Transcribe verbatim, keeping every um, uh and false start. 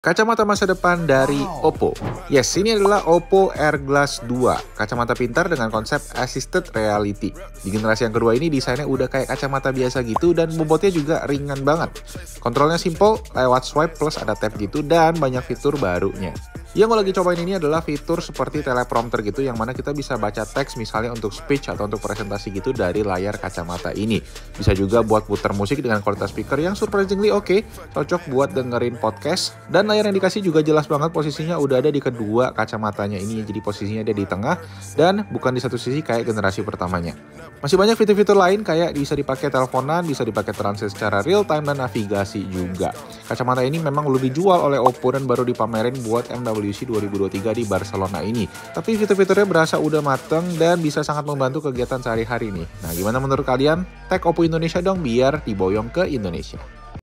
Kacamata masa depan dari Oppo. Yes, ini adalah Oppo AirGlass dua, kacamata pintar dengan konsep assisted reality. Di generasi yang kedua ini desainnya udah kayak kacamata biasa gitu dan bobotnya juga ringan banget. Kontrolnya simple, lewat swipe plus ada tap gitu dan banyak fitur barunya. Yang gue lagi cobain ini adalah fitur seperti teleprompter gitu yang mana kita bisa baca teks misalnya untuk speech atau untuk presentasi gitu dari layar kacamata ini. Bisa juga buat putar musik dengan kualitas speaker yang surprisingly oke, okay, cocok buat dengerin podcast. Dan layar yang dikasih juga jelas banget posisinya udah ada di kedua kacamatanya ini, jadi posisinya ada di tengah dan bukan di satu sisi kayak generasi pertamanya. Masih banyak fitur-fitur lain kayak bisa dipakai teleponan, bisa dipakai transit secara real time dan navigasi juga. Kacamata ini memang belum dijual oleh Oppo dan baru dipamerin buat M W C dua ribu dua puluh tiga di Barcelona ini. Tapi fitur-fiturnya berasa udah mateng dan bisa sangat membantu kegiatan sehari-hari nih. Nah, gimana menurut kalian? Tag Oppo Indonesia dong biar diboyong ke Indonesia.